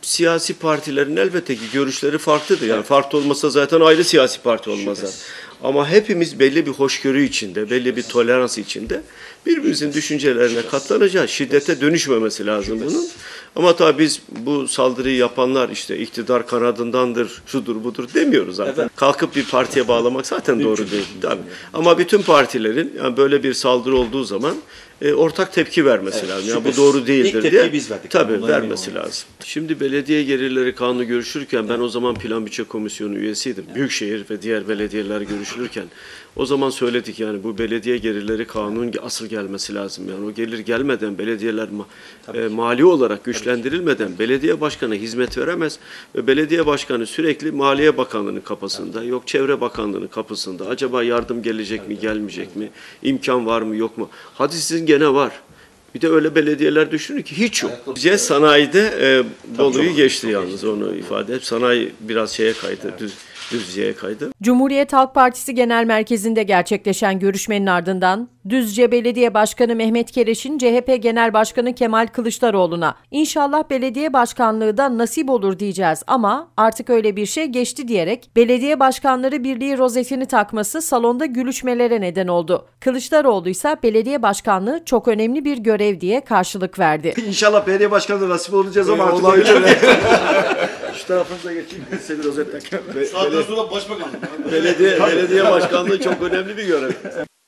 siyasi partilerin elbette ki görüşleri farklıdır. Yani farklı olmasa zaten ayrı siyasi parti olmazlar. Ama hepimiz belli bir hoşgörü içinde, belli bir tolerans içinde birbirimizin düşüncelerine katlanacağız. Şiddete dönüşmemesi lazım bunun. Ama tabii biz bu saldırıyı yapanlar işte iktidar kanadındandır, şudur budur demiyoruz zaten. Evet. Kalkıp bir partiye bağlamak zaten doğru değil. Tabii. Ama bütün partilerin yani böyle bir saldırı olduğu zaman ortak tepki vermesi lazım. Yani bu doğru değildir İlk diye. biz verdik. Tabii vermesi lazım. Şimdi belediye gelirleri kanunu görüşürken ben o zaman Plan Bütçe Komisyonu üyesiydim. Büyükşehir ve diğer belediyeler görüşülürken o zaman söyledik yani bu belediye gelirleri kanunun asıl gelmesi lazım. Yani o gelir gelmeden belediyeler mali olarak güçlendirilmeden belediye başkanı hizmet veremez ve belediye başkanı sürekli Maliye Bakanlığı'nın kapısında, yok Çevre Bakanlığı'nın kapısında. Acaba yardım gelecek mi, gelmeyecek mi? İmkan var mı, yok mu? Hadi sizin gene var. Bir de öyle belediyeler düşünün ki hiç yok. Bize sanayide Bolu'yu geçti yalnız onu ifade et. Sanayi biraz şeye kaydı, Düzce'ye kaydı. Cumhuriyet Halk Partisi Genel Merkezi'nde gerçekleşen görüşmenin ardından Düzce Belediye Başkanı Mehmet Kereş'in CHP Genel Başkanı Kemal Kılıçdaroğlu'na "İnşallah belediye başkanlığı da nasip olur diyeceğiz ama artık öyle bir şey geçti" diyerek Belediye Başkanları Birliği rozetini takması salonda gülüşmelere neden oldu. Kılıçdaroğlu ise belediye başkanlığı çok önemli bir görev diye karşılık verdi. İnşallah belediye başkanlığı nasip olacağız ama artık olabilir. Şu tarafınıza geçeyim. Size bir rozet tak. Saatten sonra başbakanlık. Belediye başkanlığı çok önemli bir görev.